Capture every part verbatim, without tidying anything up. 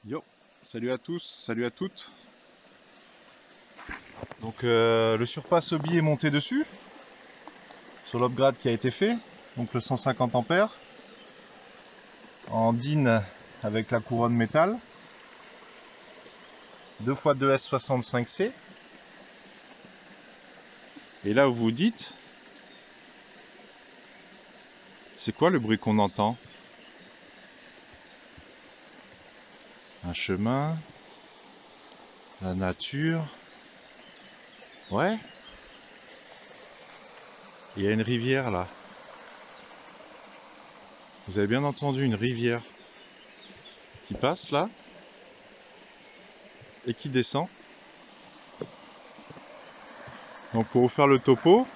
Yo, salut à tous, salut à toutes. Donc euh, le surpass hobby est monté dessus, sur l'upgrade qui a été fait, donc le cent cinquante ampères, en D I N avec la couronne métal, deux fois deux S soixante-cinq C. Et là vous vous dites, c'est quoi le bruit qu'on entend? Un chemin, la nature, ouais. Il y a une rivière là. Vous avez bien entendu une rivière qui passe là et qui descend. Donc pour vous faire le topo,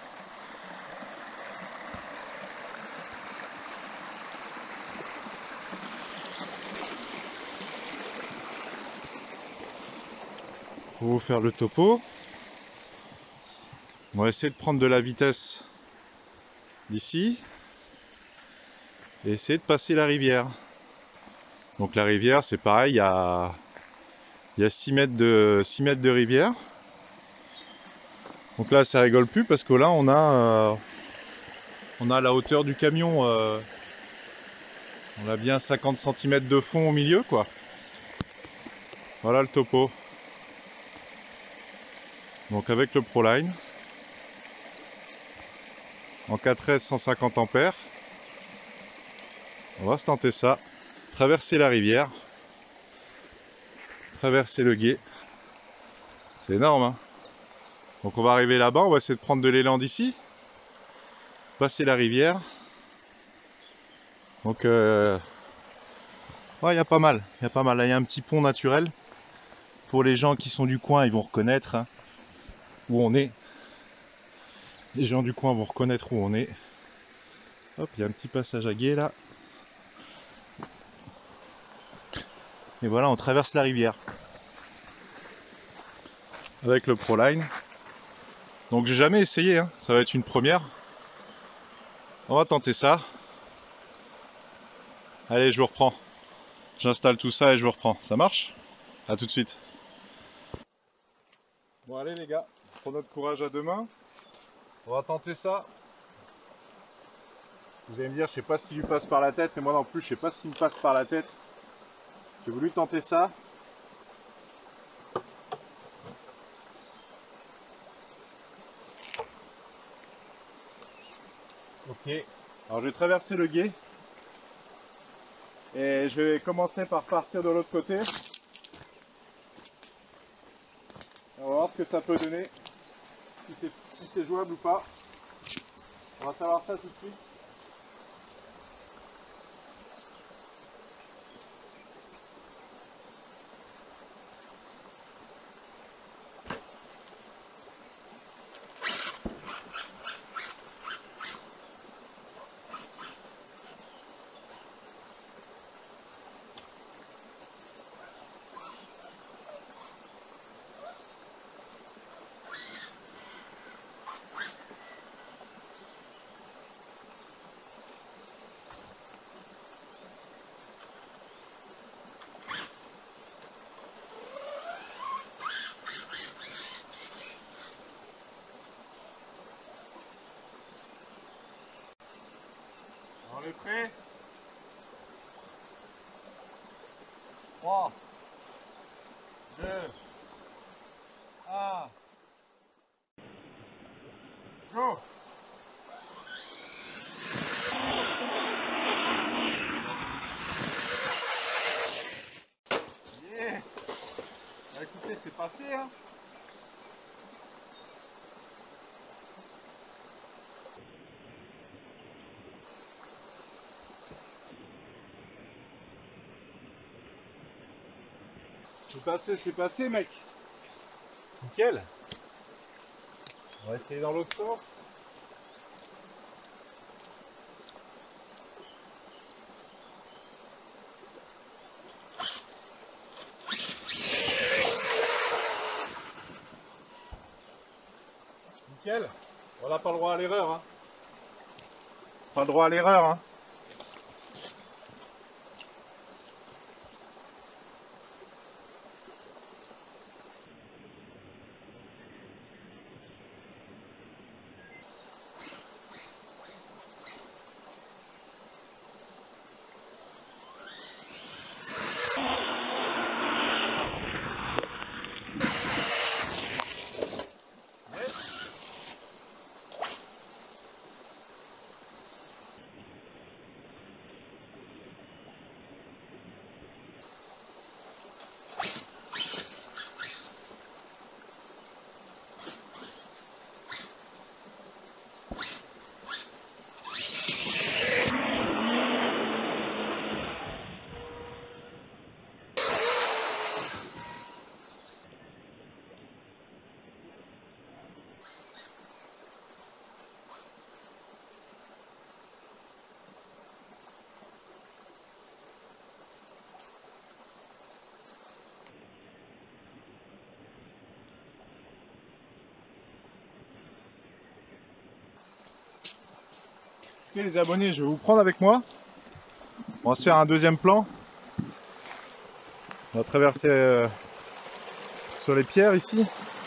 pour vous faire le topo, on va essayer de prendre de la vitesse d'ici et essayer de passer la rivière. Donc la rivière, c'est pareil, il y a, il y a six mètres de, six mètres de rivière. Donc là, ça rigole plus parce que là, on a, euh, on a la hauteur du camion. Euh, on a bien cinquante centimètres de fond au milieu, quoi. Voilà le topo. Donc avec le Proline, en quatre S cent cinquante ampères, on va se tenter ça. Traverser la rivière, traverser le gué. C'est énorme, hein. Donc on va arriver là-bas, on va essayer de prendre de l'élan d'ici, passer la rivière. Donc euh, ouais, il y a pas mal, il y a pas mal. Là, il y a un petit pont naturel. Pour les gens qui sont du coin, ils vont reconnaître hein, où on est. Les gens du coin vont reconnaître où on est. Hop, il y a un petit passage à gué là. Et voilà, on traverse la rivière avec le Proline. Donc j'ai jamais essayé, hein. Ça va être une première. On va tenter ça. Allez, je vous reprends. J'installe tout ça et je vous reprends. Ça marche? A tout de suite. Bon allez les gars, pour notre courage à deux mains, on va tenter ça. Vous allez me dire, je sais pas ce qui lui passe par la tête, mais moi non plus, je sais pas ce qui me passe par la tête. J'ai voulu tenter ça. Ok. Alors je vais traverser le gué. Et je vais commencer par partir de l'autre côté. On va voir ce que ça peut donner. Si c'est si c'est jouable ou pas. On va savoir ça tout de suite. On est prêt? trois, deux, un, go! Yeah! Bah écoutez, c'est passé hein. C'est passé, c'est passé mec. Nickel. On va essayer dans l'autre sens. Nickel. On n'a pas le droit à l'erreur hein. Pas le droit à l'erreur hein. Écoutez les abonnés, je vais vous prendre avec moi. On va se faire un deuxième plan. On va traverser euh, sur les pierres ici.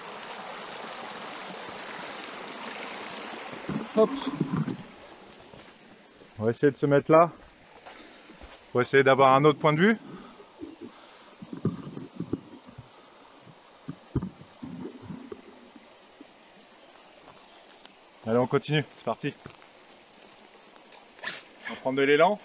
Hop. On va essayer de se mettre là. On va essayer d'avoir un autre point de vue. Allez, on continue, c'est parti. On va prendre de l'élan.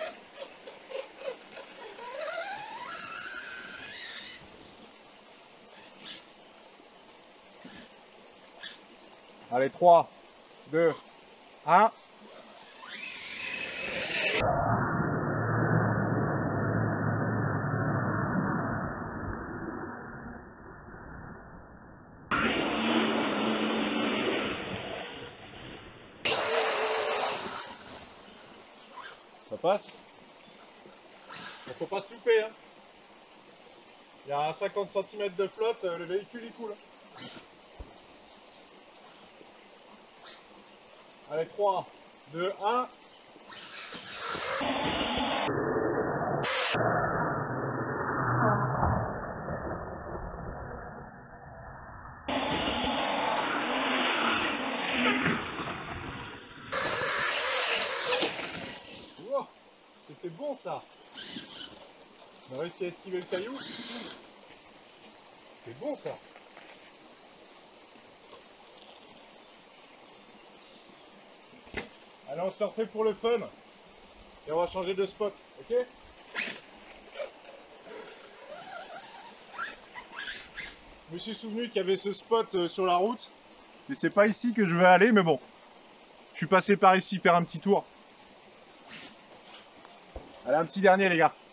Allez, trois, deux, un. Ça passe. Il faut pas se louper. Hein. Il y a un cinquante centimètres de flotte, le véhicule il coule. Allez, trois, deux, un. Wow, c'était bon ça. On a réussi à esquiver le caillou. C'est bon ça. Allez, on se refait pour le fun. Et on va changer de spot, ok? Je me suis souvenu qu'il y avait ce spot sur la route. Mais c'est pas ici que je vais aller, mais bon. Je suis passé par ici faire un petit tour. Allez, un petit dernier les gars.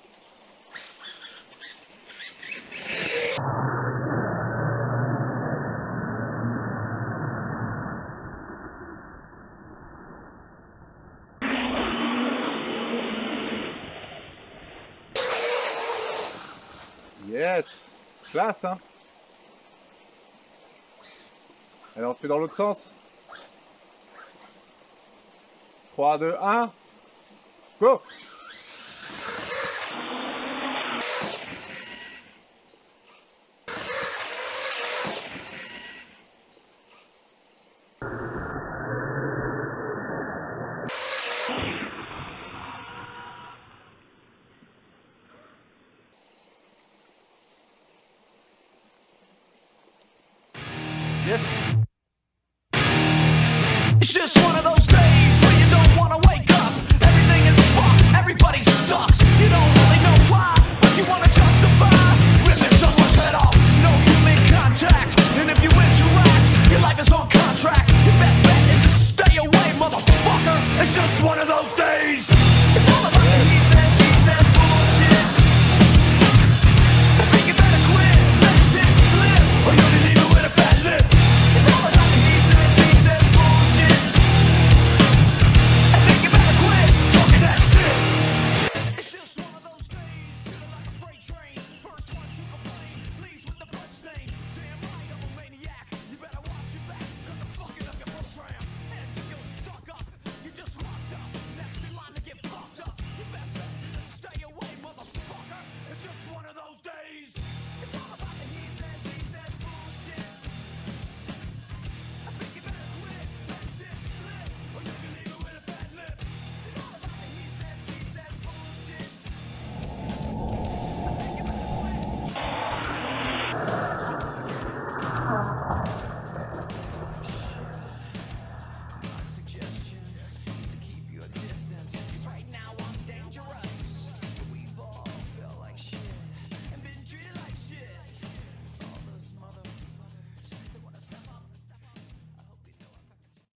Yes, classe hein. Allez, on se fait dans l'autre sens. trois, deux, un. Go! Yes. It's just one of those